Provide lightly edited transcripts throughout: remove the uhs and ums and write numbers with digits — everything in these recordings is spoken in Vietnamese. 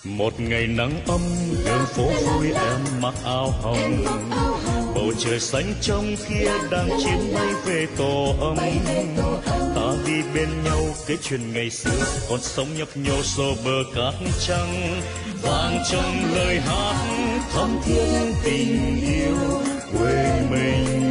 Một ngày nắng ấm đường phố vui em mặc áo hồng, bầu trời xanh trong kia đang chiến mây về tổ ấm. Ta đi bên nhau cái chuyện ngày xưa còn sống nhấp nhô xô bờ cát trắng, vang trong lời hát thắm thiết tình yêu quê mình.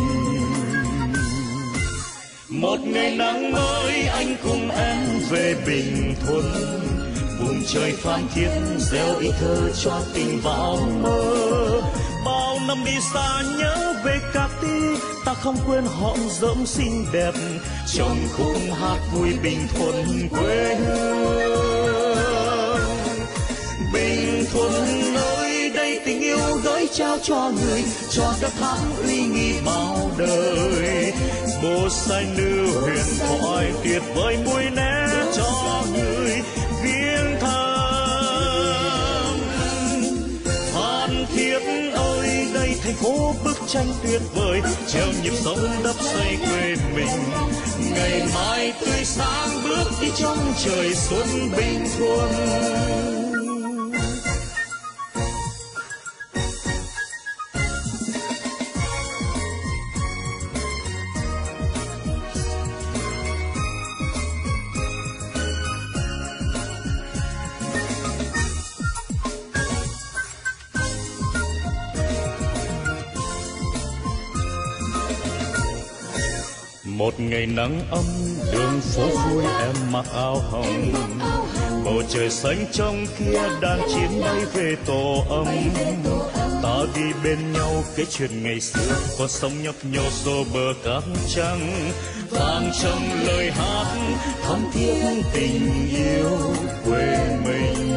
Một ngày nắng mới anh cùng em về Bình Thuận, vùng trời phan thiết gieo ý thơ cho tình vào mơ. Bao năm đi xa nhớ về Cát Ti, ta không quên hõm rỗng xinh đẹp trong khúc hát vui Bình Thuận quê hương. Bình Thuận ơi đây tình yêu gửi trao cho người, cho đất thắm uy nghi bao đời. Bồ sai nữ huyền thoại tuyệt vời mùi né cho người viếng thăm. Phan Thiết ơi đây thành phố bức tranh tuyệt vời, treo nhịp sống đắp xây quê mình. Ngày mai tươi sáng bước đi trong trời xuân Bình Thuận. Một ngày nắng ấm đường phố vui em mặc áo hồng, bầu trời xanh trong kia đang chiến bay về tổ ấm. Ta đi bên nhau cái chuyện ngày xưa còn sống nhấp nhô xô bờ cát trắng, vang trong lời hát thắm thiết tình yêu quê mình.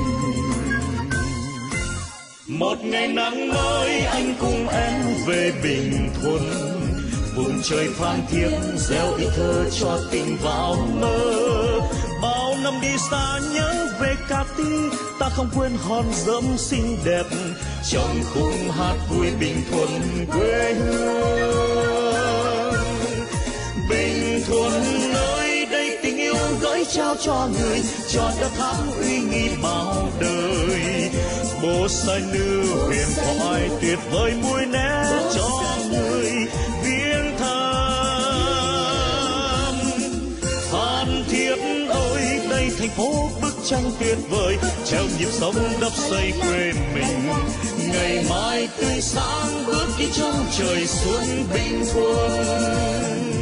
Một ngày nắng mới anh cùng em về Bình Thuận, vùng trời phan thiết gieo ý thơ cho tình vào mơ. Bao năm đi xa nhớ về Cát Ti, ta không quên hòn rơm xinh đẹp trong khúc hát vui Bình Thuận quê hương. Bình Thuận ơi đây tình yêu gửi trao cho người, cho đất thắm uy nghi bao đời. Bồ sai nữ huyền thoại tuyệt vời mùi né cho người viếng thăm. Phan Thiết ơi đây thành phố bức tranh tuyệt vời, treo nhịp sống đắp xây quê mình. Ngày mai tươi sáng bước đi trong trời xuân Bình Thuận.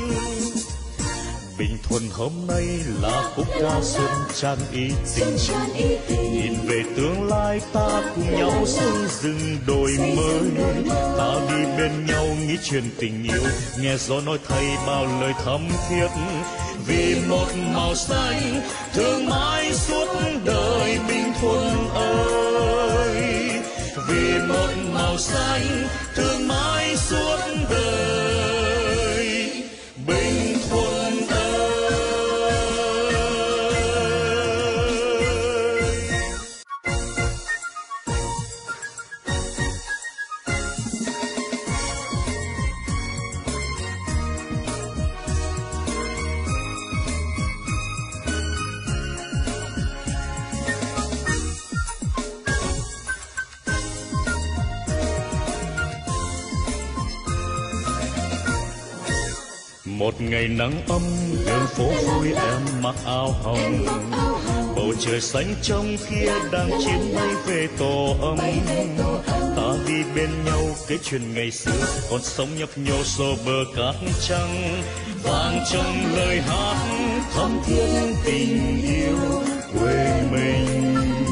Bình Thuận hôm nay là khúc ca xuân tràn ý tình, nhìn về tương lai ta cùng nhau xây dựng đổi mới. Ta đi bên nhau nghĩ chuyện tình yêu, nghe gió nói thay bao lời thắm thiết. Vì một màu xanh thương mãi suốt đời Bình Thuận ơi, vì một màu xanh thương mãi suốt đời Bình Thuận ơi. Một ngày nắng ấm đường phố vui em mặc áo hồng, bầu trời xanh trong kia đang chiến bay về tổ ấm. Ta đi bên nhau cái chuyện ngày xưa còn sống nhấp nhô xô bờ cát trắng, vang trong lời hát thắm thiết tình yêu quê mình.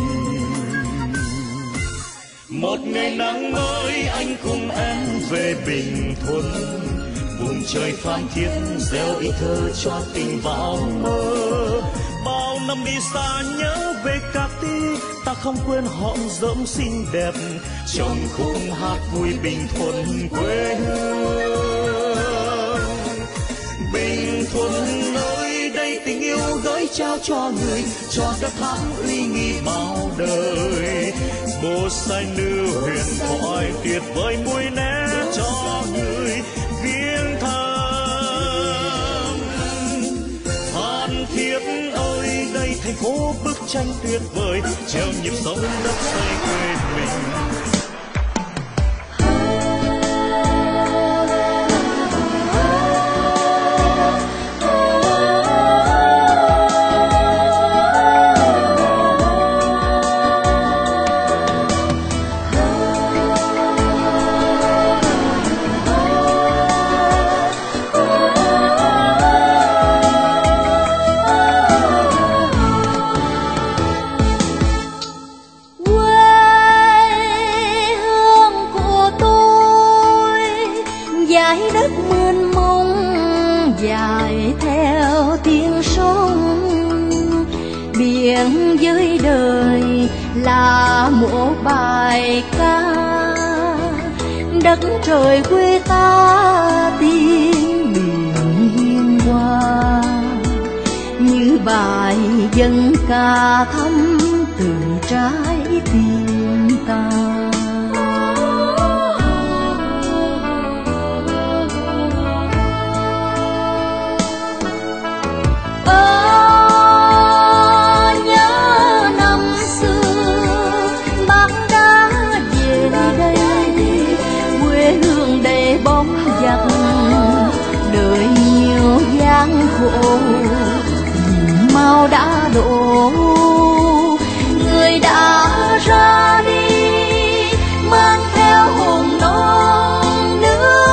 Một ngày nắng mới anh cùng em về Bình Thuận, vùng trời phan thiết gieo ý thơ cho tình vào mơ. Bao năm đi xa nhớ về Cát Ti, ta không quên hõm rỗng xinh đẹp trong khúc hát vui Bình Thuận quê hương. Bình Thuận ơi đây tình yêu gửi trao cho người, cho đất thắm uy nghi bao đời. Bồ sai nữ huyền thoại tuyệt vời mùi né cho người viếng thăm. Phan Thiết ơi đây thành phố bức tranh tuyệt vời treo nhịp sống đất xây quê mình. Dưới đời là một bài ca, đất trời quê ta tiếng biển hiên hoa, như bài dân ca thắm từ trái tim ta. Đời nhiều gian khổ nhìn mau đã đổ, người đã ra đi mang theo hồn non nước,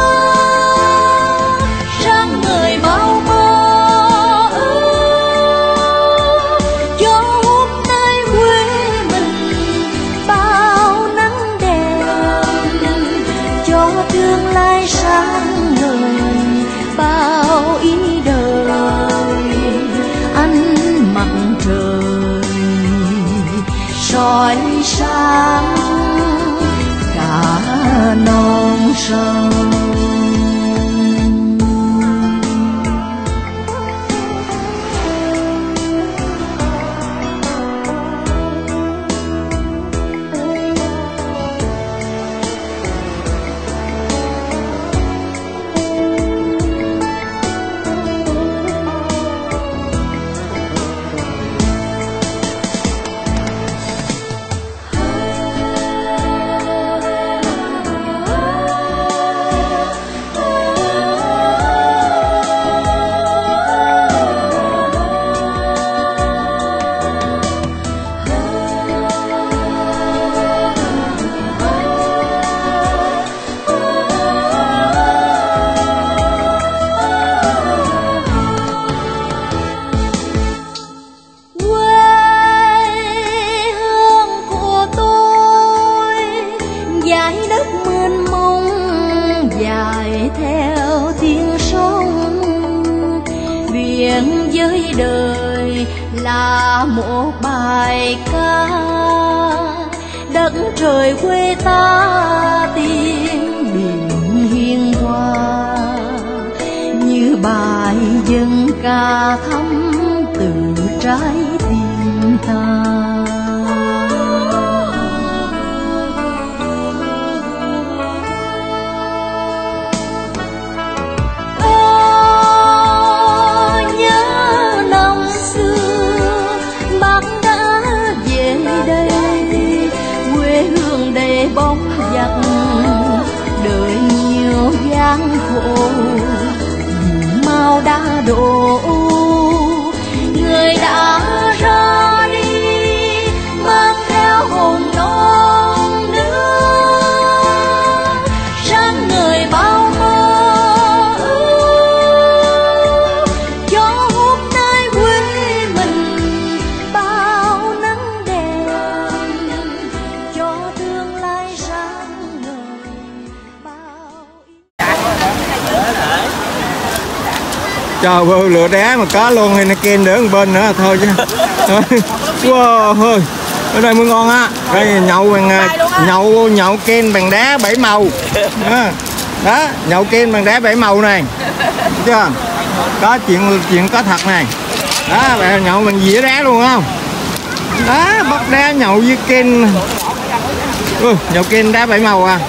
sáng ngời bao mơ cho hôm nay quê mình bao nắng đèn, cho tương lai sáng ngời bao ý đời. Ánh mặt trời soi sáng cả non sông. Dưới đời là một bài ca, đất trời quê ta tiếng biển hiên hoa, như bài dân ca thắm từ trái tim ta. Bóng giặc đời nhiều gian khổ mau đã đổ, người đã ra đi mang theo hồn non nước, sáng ngời bao mơ cho hôm nay quê mình bao nắng đèn, cho tương lai sáng ngời bao. Trời ơi, lửa đá mà có luôn hay nó ken đỡ một bên nữa thôi chứ. Wow ơi, ở đây mới ngon á. Đây nhậu ken bằng đá 7 màu. Đó, nhậu ken bằng đá 7 màu này. Thấy chưa? Có chuyện có thật này. Đó, bạn nhậu mình dĩa đá luôn không? Đó, bắt đá nhậu với ken. Nhậu ken đá 7 màu à.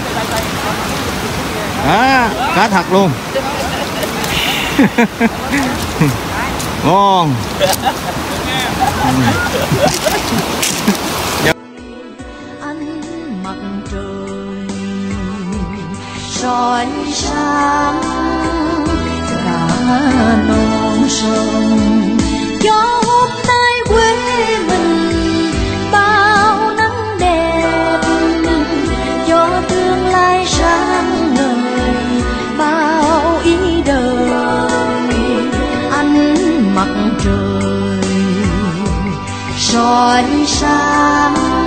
Đó, có thật luôn. Ngon. Ánh mặt trời soi sáng cả non sông, cho hôm nay quê mình bao nắng đẹp, cho tương lai sáng ngời bao ý đời. Ánh mặt trời soi sáng